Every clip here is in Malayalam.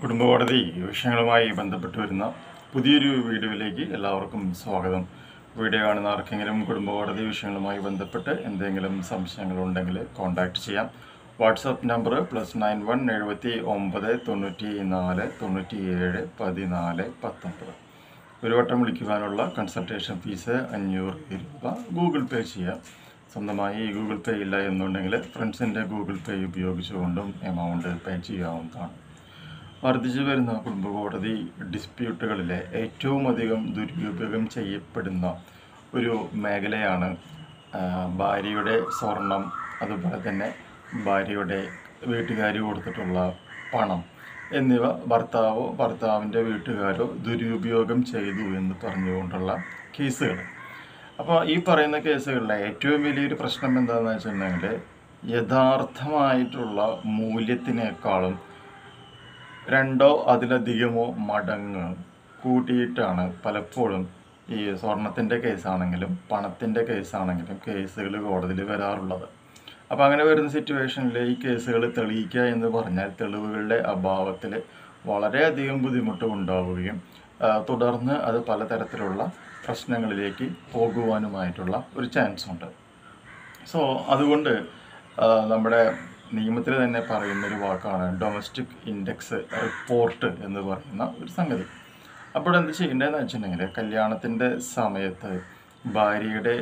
കുടുംബകോടതി വിഷയങ്ങളുമായി ബന്ധപ്പെട്ട് വരുന്ന പുതിയൊരു വീഡിയോയിലേക്ക് എല്ലാവർക്കും സ്വാഗതം. വീഡിയോ കാണുന്ന ആർക്കെങ്കിലും കുടുംബകോടതി വിഷയങ്ങളുമായി ബന്ധപ്പെട്ട് എന്തെങ്കിലും സംശയങ്ങളുണ്ടെങ്കിൽ കോൺടാക്റ്റ് ചെയ്യാം. WhatsApp number +91 79 94 97 14 19. ഒരു വട്ടം വിളിക്കുവാനുള്ള കൺസൾട്ടേഷൻ ഫീസ് 500 രൂപ. ഗൂഗിൾ പേ ചെയ്യാം. സ്വന്തമായി ഗൂഗിൾ പേ ഇല്ല എന്നുണ്ടെങ്കിൽ ഫ്രണ്ട്സിൻ്റെ ഗൂഗിൾ പേ ഉപയോഗിച്ചുകൊണ്ടും എമൗണ്ട് പേ ചെയ്യാവുന്നതാണ്. വർദ്ധിച്ചു വരുന്ന കുടുംബകോടതി ഡിസ്പ്യൂട്ടുകളിലെ ഏറ്റവും അധികം ദുരുപയോഗം ചെയ്യപ്പെടുന്ന ഒരു മേഖലയാണ് ഭാര്യയുടെ സ്വർണം, അതുപോലെ തന്നെ ഭാര്യയുടെ വീട്ടുകാർ കൊടുത്തിട്ടുള്ള പണം എന്നിവ ഭർത്താവിൻ്റെ വീട്ടുകാരോ ദുരുപയോഗം ചെയ്തു എന്ന് പറഞ്ഞുകൊണ്ടുള്ള കേസുകൾ. അപ്പോൾ ഈ പറയുന്ന കേസുകളിലെ ഏറ്റവും വലിയൊരു പ്രശ്നം എന്താണെന്ന് വെച്ചിട്ടുണ്ടെങ്കിൽ യഥാർത്ഥമായിട്ടുള്ള മൂല്യത്തിനേക്കാളും 2 അതിലധികമോ മടങ്ങ് കൂട്ടിയിട്ടാണ് പലപ്പോഴും ഈ സ്വർണത്തിൻ്റെ കേസാണെങ്കിലും പണത്തിൻ്റെ കേസാണെങ്കിലും കേസുകൾ കോടതിയിൽ വരാറുള്ളത്. അപ്പോൾ അങ്ങനെ വരുന്ന സിറ്റുവേഷനിൽ ഈ കേസുകൾ തെളിയിക്കുക എന്ന് പറഞ്ഞാൽ തെളിവുകളുടെ അഭാവത്തിൽ വളരെയധികം ബുദ്ധിമുട്ട് ഉണ്ടാവുകയും തുടർന്ന് അത് പലതരത്തിലുള്ള പ്രശ്നങ്ങളിലേക്ക് പോകുവാനുമായിട്ടുള്ള ഒരു ചാൻസ് ഉണ്ട്. സോ അതുകൊണ്ട് നമ്മുടെ നിയമത്തിൽ തന്നെ പറയുന്നൊരു വാക്കാണ് ഡൊമസ്റ്റിക് ഇൻഡെക്സ് റിപ്പോർട്ട് എന്ന് പറയുന്ന ഒരു സംഗതി. അപ്പോൾ എന്ത് ചെയ്യേണ്ടതെന്ന് വെച്ചിട്ടുണ്ടെങ്കിൽ കല്യാണത്തിൻ്റെ സമയത്ത് ഭാര്യയുടെ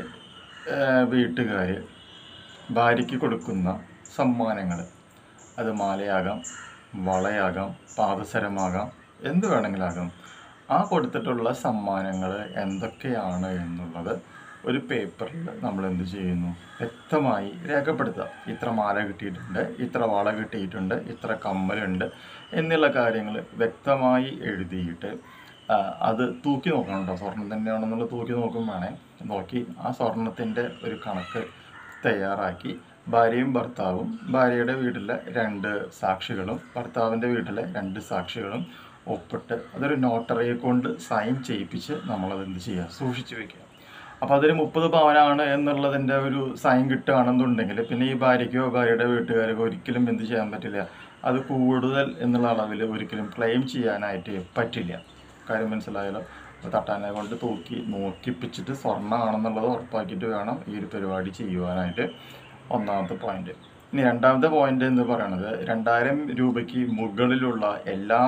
വീട്ടുകാർ ഭാര്യയ്ക്ക് കൊടുക്കുന്ന സമ്മാനങ്ങൾ, അത് മാലയാകാം, വളയാകാം, പാദസരമാകാം, എന്ത് വേണമെങ്കിലാകാം, ആ കൊടുത്തിട്ടുള്ള സമ്മാനങ്ങൾ എന്തൊക്കെയാണ് എന്നുള്ളത് ഒരു പേപ്പറിൽ നമ്മൾ എന്ത് ചെയ്യുന്നു, വ്യക്തമായി രേഖപ്പെടുത്തുക. ഇത്ര മാല കിട്ടിയിട്ടുണ്ട്, ഇത്ര വള കിട്ടിയിട്ടുണ്ട്, ഇത്ര കമ്മലുണ്ട് എന്നുള്ള കാര്യങ്ങൾ വ്യക്തമായി എഴുതിയിട്ട് അത് തൂക്കി നോക്കണം കേട്ടോ. സ്വർണം തന്നെയാണെന്നുള്ളത് തൂക്കി നോക്കും വേണേ. നോക്കി ആ സ്വർണത്തിൻ്റെ ഒരു കണക്ക് തയ്യാറാക്കി ഭാര്യയും ഭർത്താവും, ഭാര്യയുടെ വീട്ടിലെ 2 സാക്ഷികളും ഭർത്താവിൻ്റെ വീട്ടിലെ 2 സാക്ഷികളും ഒപ്പിട്ട് അതൊരു നോട്ടറിയെ കൊണ്ട് സൈൻ ചെയ്യിപ്പിച്ച് നമ്മളതെന്ത് ചെയ്യുക, സൂക്ഷിച്ച് വയ്ക്കുക. അപ്പോൾ അതിൽ 30 പവനാണ് എന്നുള്ളതിൻ്റെ ഒരു സൈൻ കിട്ടുകയാണെന്നുണ്ടെങ്കിൽ പിന്നെ ഈ ഭാര്യയ്ക്കോ ഭാര്യയുടെ വീട്ടുകാർക്കോ ഒരിക്കലും എന്ത് ചെയ്യാൻ പറ്റില്ല, അത് കൂടുതൽ എന്നുള്ള അളവിൽ ഒരിക്കലും ക്ലെയിം ചെയ്യാനായിട്ട് പറ്റില്ല. കാര്യം മനസ്സിലായാലോ? അപ്പോൾ തട്ടാനെ കൊണ്ട് നോക്കിപ്പിച്ചിട്ട് സ്വർണ്ണമാണെന്നുള്ളത് ഉറപ്പാക്കിയിട്ട് വേണം ഈ ഒരു പരിപാടി ചെയ്യുവാനായിട്ട്. ഒന്നാമത്തെ പോയിന്റ്. ഇനി രണ്ടാമത്തെ പോയിന്റ് എന്ന് പറയുന്നത് 2000 രൂപയ്ക്ക് മുകളിലുള്ള എല്ലാ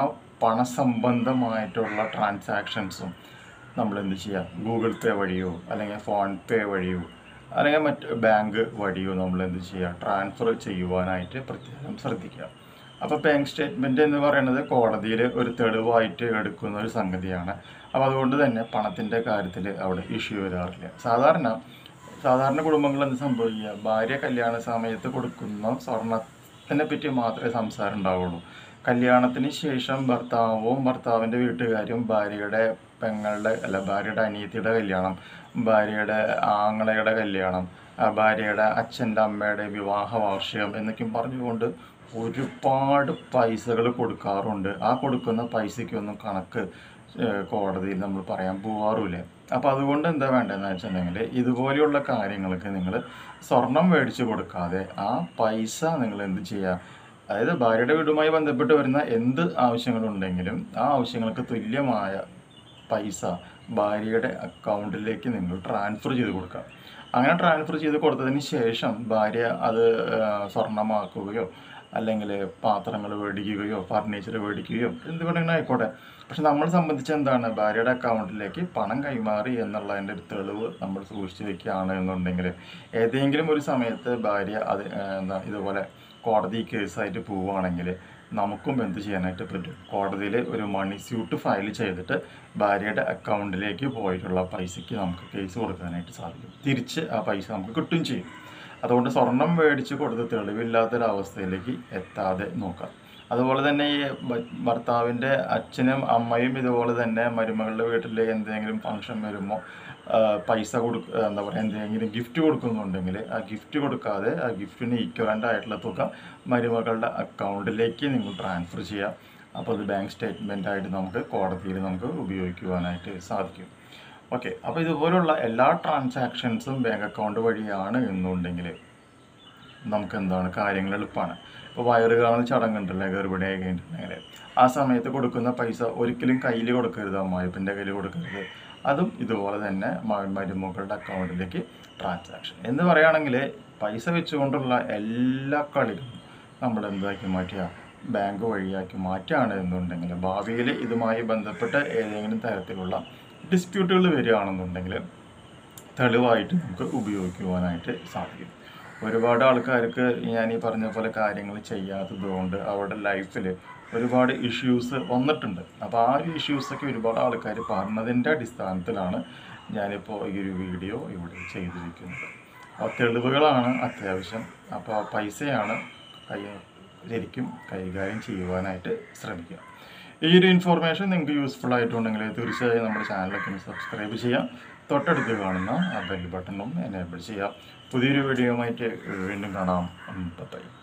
പണസംബന്ധമായിട്ടുള്ള ട്രാൻസാക്ഷൻസും നമ്മൾ എന്ത് ചെയ്യുക, ഗൂഗിൾ പേ വഴിയോ അല്ലെങ്കിൽ ഫോൺ പേ വഴിയോ അല്ലെങ്കിൽ മറ്റ് ബാങ്ക് വഴിയോ നമ്മൾ എന്ത് ചെയ്യുക, ട്രാൻസ്ഫർ ചെയ്യുവാനായിട്ട് പ്രത്യേകം ശ്രദ്ധിക്കുക. അപ്പോൾ ബാങ്ക് സ്റ്റേറ്റ്മെൻറ്റ് എന്ന് പറയുന്നത് കോടതിയിൽ ഒരു തെളിവായിട്ട് എടുക്കുന്ന ഒരു സംഗതിയാണ്. അപ്പോൾ അതുകൊണ്ട് തന്നെ പണത്തിൻ്റെ കാര്യത്തിൽ അവിടെ ഇഷ്യൂ വരാറില്ല. സാധാരണ കുടുംബങ്ങളിൽ എന്ത് സംഭവിക്കുക, ഭാര്യ കല്യാണ സമയത്ത് കൊടുക്കുന്ന സ്വർണത്തിനെ പറ്റി മാത്രമേ സംസാരം ഉണ്ടാവുള്ളൂ. കല്യാണത്തിന് ശേഷം ഭർത്താവിൻ്റെ വീട്ടുകാരും ഭാര്യയുടെ ഭാര്യയുടെ അനിയത്തിയുടെ കല്യാണം, ഭാര്യയുടെ ആങ്ങളയുടെ കല്യാണം, ഭാര്യയുടെ അച്ഛൻ്റെ അമ്മയുടെ വിവാഹ വാർഷികം എന്നൊക്കെയും പറഞ്ഞുകൊണ്ട് ഒരുപാട് പൈസകൾ കൊടുക്കാറുണ്ട്. ആ കൊടുക്കുന്ന പൈസയ്ക്കൊന്നും കണക്ക് കോടതിയിൽ നമ്മൾ പറയാൻ പോകാറുമില്ല. അപ്പോൾ അതുകൊണ്ട് എന്താ വേണ്ടതെന്ന് വെച്ചിട്ടുണ്ടെങ്കിൽ ഇതുപോലെയുള്ള കാര്യങ്ങൾക്ക് നിങ്ങൾ സ്വർണം മേടിച്ച് കൊടുക്കാതെ ആ പൈസ നിങ്ങൾ എന്ത് ചെയ്യുക, അതായത് ഭാര്യയുടെ വീടുമായി ബന്ധപ്പെട്ട് വരുന്ന എന്ത് ആവശ്യങ്ങളുണ്ടെങ്കിലും ആ ആവശ്യങ്ങൾക്ക് തുല്യമായ പൈസ ഭാര്യയുടെ അക്കൗണ്ടിലേക്ക് നിങ്ങൾ ട്രാൻസ്ഫർ ചെയ്ത് കൊടുക്കുക. അങ്ങനെ ട്രാൻസ്ഫർ ചെയ്ത് കൊടുത്തതിന് ശേഷം ഭാര്യ അത് സ്വർണ്ണമാക്കുകയോ അല്ലെങ്കിൽ പാത്രങ്ങൾ മേടിക്കുകയോ ഫർണിച്ചർ മേടിക്കുകയോ എന്ത് വേണമെങ്കിലും ആയിക്കോട്ടെ. പക്ഷെ നമ്മളെ സംബന്ധിച്ച് എന്താണ്, ഭാര്യയുടെ അക്കൗണ്ടിലേക്ക് പണം കൈമാറി എന്നുള്ളതിൻ്റെ ഒരു തെളിവ് നമ്മൾ സൂക്ഷിച്ച് വയ്ക്കുകയാണ് എന്നുണ്ടെങ്കിൽ ഏതെങ്കിലും ഒരു സമയത്ത് ഭാര്യ അത് ഇതുപോലെ കോടതി കേസായിട്ട് പോവുകയാണെങ്കിൽ നമുക്കും എന്ത് ചെയ്യാനായിട്ട് പറ്റും, കോടതിയിൽ ഒരു മണി സ്യൂട്ട് ഫയൽ ചെയ്തിട്ട് ഭാര്യയുടെ അക്കൗണ്ടിലേക്ക് പോയിട്ടുള്ള പൈസയ്ക്ക് നമുക്ക് കേസ് കൊടുക്കാനായിട്ട് സാധിക്കും. തിരിച്ച് ആ പൈസ നമുക്ക് കിട്ടുകയും ചെയ്യും. അതുകൊണ്ട് സ്വർണം മേടിച്ച് കൊടുത്ത് തെളിവില്ലാത്തൊരവസ്ഥയിലേക്ക് എത്താതെ നോക്കാം. അതുപോലെ തന്നെ ഈ ഭർത്താവിൻ്റെ അച്ഛനും അമ്മയും ഇതുപോലെ തന്നെ മരുമകളുടെ വീട്ടിൽ എന്തെങ്കിലും ഫംഗ്ഷൻ വരുമ്പോൾ പൈസ എന്താ പറയുക, എന്തെങ്കിലും ഗിഫ്റ്റ് കൊടുക്കുന്നുണ്ടെങ്കിൽ ആ ഗിഫ്റ്റ് കൊടുക്കാതെ ആ ഗിഫ്റ്റിന് ഈക്വലൻ്റ് ആയിട്ടുള്ള തുക മരുമകളുടെ അക്കൗണ്ടിലേക്ക് നിങ്ങൾ ട്രാൻസ്ഫർ ചെയ്യുക. അപ്പോൾ അത് ബാങ്ക് സ്റ്റേറ്റ്മെൻ്റ് ആയിട്ട് നമുക്ക് കോടതിയിൽ നമുക്ക് ഉപയോഗിക്കുവാനായിട്ട് സാധിക്കും. ഓക്കെ. അപ്പോൾ ഇതുപോലുള്ള എല്ലാ ട്രാൻസാക്ഷൻസും ബാങ്ക് അക്കൗണ്ട് വഴിയാണ് എന്നുണ്ടെങ്കിൽ നമുക്ക് എന്താണ് കാര്യങ്ങൾ എളുപ്പമാണ്. ഇപ്പോൾ വയറ് കാണൽ ചടങ്ങുണ്ടല്ലോ ഗർഭിണിയായി കഴിഞ്ഞിട്ടുണ്ടെങ്കിൽ ആ സമയത്ത് കൊടുക്കുന്ന പൈസ ഒരിക്കലും കയ്യിൽ കൊടുക്കരുത്, അമ്മായിപ്പൻ്റെ കയ്യിൽ കൊടുക്കരുത്. അതും ഇതുപോലെ തന്നെ മരുമക്കളുടെ അക്കൗണ്ടിലേക്ക് ട്രാൻസാക്ഷൻ എന്ന് പറയുകയാണെങ്കിൽ പൈസ വെച്ചുകൊണ്ടുള്ള എല്ലാ കളികളും നമ്മൾ എന്താക്കി മാറ്റുക, ബാങ്ക് വഴിയാക്കി മാറ്റുകയാണ് എന്നുണ്ടെങ്കിൽ ഭാവിയിൽ ഇതുമായി ബന്ധപ്പെട്ട ഏതെങ്കിലും തരത്തിലുള്ള ഡിസ്പ്യൂട്ടുകൾ വരികയാണെന്നുണ്ടെങ്കിൽ തെളിവായിട്ട് നമുക്ക് ഉപയോഗിക്കുവാനായിട്ട് സാധിക്കും. ഒരുപാട് ആൾക്കാർക്ക് ഞാൻ ഈ പറഞ്ഞ പോലെ കാര്യങ്ങൾ ചെയ്യാത്തത് കൊണ്ട് അവരുടെ ലൈഫിൽ ഒരുപാട് ഇഷ്യൂസ് വന്നിട്ടുണ്ട്. അപ്പോൾ ആ ഒരു ഇഷ്യൂസൊക്കെ ഒരുപാട് ആൾക്കാർ പറഞ്ഞതിൻ്റെ അടിസ്ഥാനത്തിലാണ് ഞാനിപ്പോൾ ഈ ഒരു വീഡിയോ ഇവിടെ ചെയ്തിരിക്കുന്നത്. അപ്പോൾ തെളിവുകളാണ് അത്യാവശ്യം. അപ്പോൾ പൈസയാണ് ശരിക്കും കൈകാര്യം ചെയ്യുവാനായിട്ട് ശ്രമിക്കുക. ഈ ഒരു ഇൻഫോർമേഷൻ നിങ്ങൾക്ക് യൂസ്ഫുൾ ആയിട്ടുണ്ടെങ്കിൽ തീർച്ചയായും നമ്മുടെ ചാനലൊക്കെ ഒന്ന് സബ്സ്ക്രൈബ് ചെയ്യാം. തൊട്ടടുത്ത് കാണുന്ന ആ ബെൽ ബട്ടണും എനേബിൾ ചെയ്യാം. പുതിയൊരു വീഡിയോയുമായിട്ട് വീണ്ടും കാണാം. ബൈ.